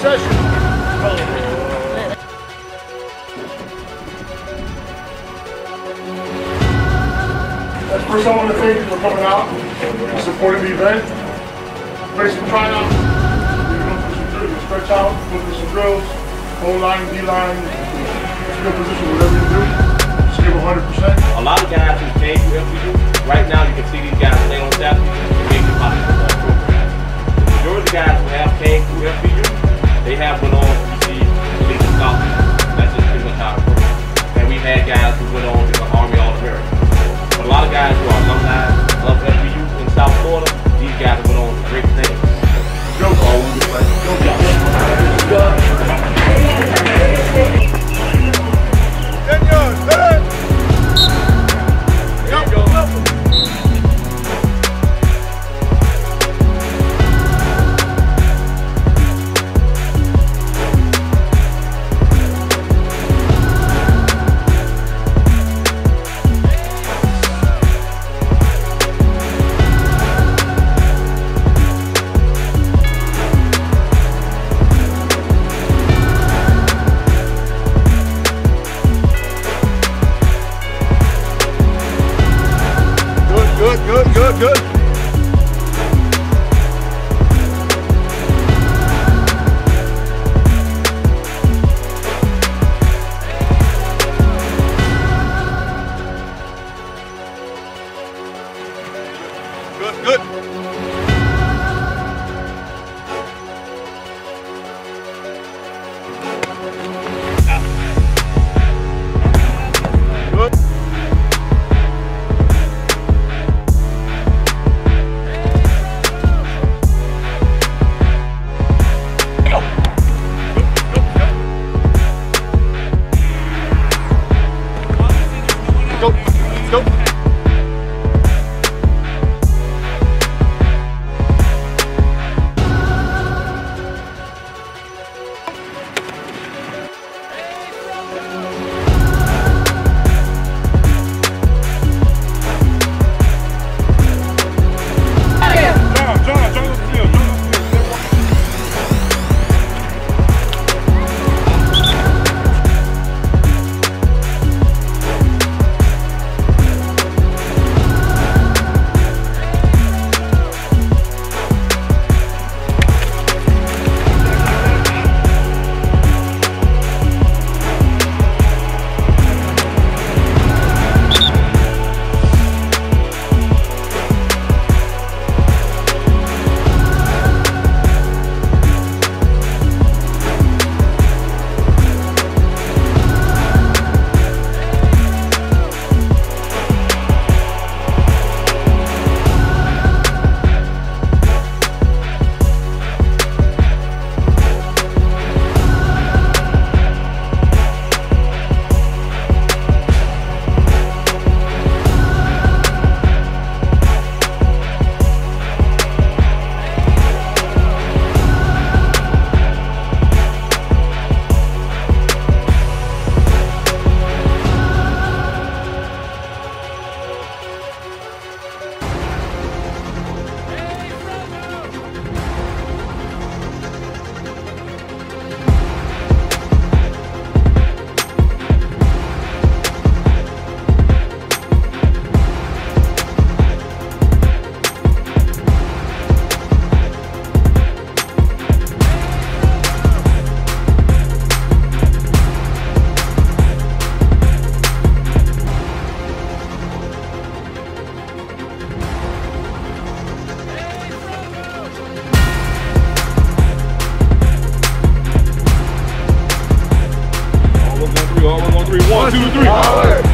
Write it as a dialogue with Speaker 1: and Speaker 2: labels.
Speaker 1: session. First, I want to thank you for coming out and supporting the event. Ready some tryouts. We're going to do some drills, stretch out, go through some drills, O-line, D-line, skill position, whatever you do. Just give 100%.
Speaker 2: A lot of guys who came to FBU, right now you can see these guys stay on Saturday and make it possible for our program. The majority of the guys who have came through FBU, they have went on to receive collegiate scholarships. That's just pretty much how it works. And we've had guys who went on to the Army All-American. But a lot of guys who are alumni of FBU in South Florida, these guys went on to great things.
Speaker 1: Go, all over the place. Go, Good. Good. Go. All 1, 1, 3. 1, 2, 3.